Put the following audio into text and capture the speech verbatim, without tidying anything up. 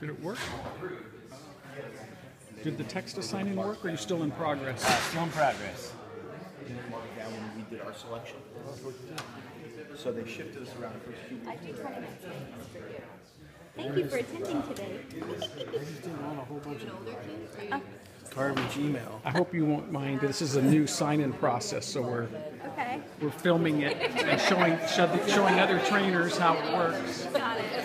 Did it work? Did the text assigning work, or are you still in progress? Uh, still in progress. Didn't mark it down when we did our selection. So they shifted us around the first few weeks. I do twenty minutes maintenance for you. Thank you for attending today. I just didn't want a whole bunch of Uh, garbage email. I hope you won't mind. This is a new sign-in process, so we're okay. we're filming it and showing showing other trainers how it works. Got it.